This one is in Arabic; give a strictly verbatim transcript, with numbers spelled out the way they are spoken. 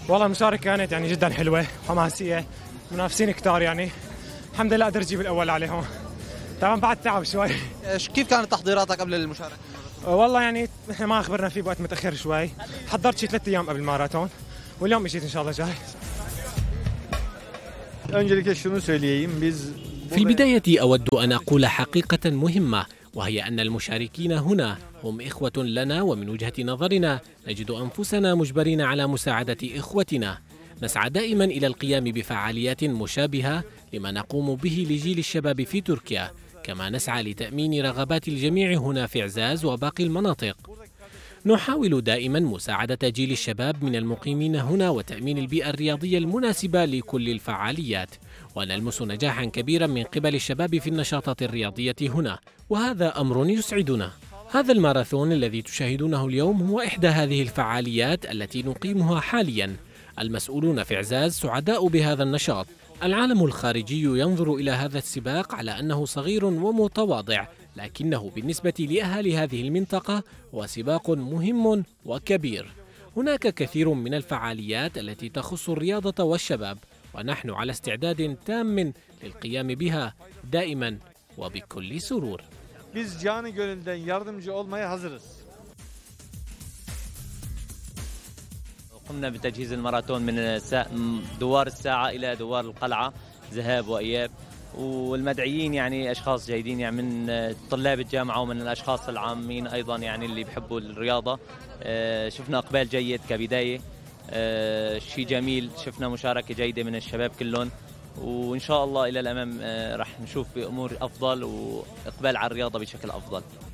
والله المشاركة كانت يعني جدا حلوة وحماسية، منافسين كتار يعني الحمد لله قدرت اجيب الاول عليهم. طبعا بعد تعب شوي. كيف كانت تحضيراتك قبل المشاركه؟ والله يعني احنا ما اخبرنا فيه بوقت متاخر شوي، حضرت شي ثلاث ايام قبل الماراثون واليوم اجيت ان شاء الله جاهز. Öncelikle şunu söyleyeyim biz في البداية أود أن أقول حقيقة مهمة، وهي أن المشاركين هنا هم إخوة لنا، ومن وجهة نظرنا نجد أنفسنا مجبرين على مساعدة إخوتنا. نسعى دائما إلى القيام بفعاليات مشابهة لما نقوم به لجيل الشباب في تركيا، كما نسعى لتأمين رغبات الجميع هنا في عزاز وباقي المناطق. نحاول دائما مساعدة جيل الشباب من المقيمين هنا وتأمين البيئة الرياضية المناسبة لكل الفعاليات، ونلمس نجاحا كبيرا من قبل الشباب في النشاطات الرياضية هنا، وهذا أمر يسعدنا. هذا الماراثون الذي تشاهدونه اليوم هو إحدى هذه الفعاليات التي نقيمها حاليا. المسؤولون في عزاز سعداء بهذا النشاط. العالم الخارجي ينظر إلى هذا السباق على أنه صغير ومتواضع، لكنه بالنسبة لأهالي هذه المنطقة هو سباق مهم وكبير. هناك كثير من الفعاليات التي تخص الرياضة والشباب، ونحن على استعداد تام للقيام بها دائما وبكل سرور. biz canı gönülden yardımcı olmaya hazırız. قمنا بتجهيز الماراثون من دوار الساعة إلى دوار القلعة ذهاب وإياب، والمدعيين يعني أشخاص جيدين يعني من طلاب الجامعة ومن الأشخاص العامين أيضا يعني اللي بيحبوا الرياضة. شفنا إقبال جيد كبداية، شيء جميل، شفنا مشاركة جيدة من الشباب كلهم، وإن شاء الله إلى الأمام رح نشوف أمور أفضل وإقبال على الرياضة بشكل أفضل.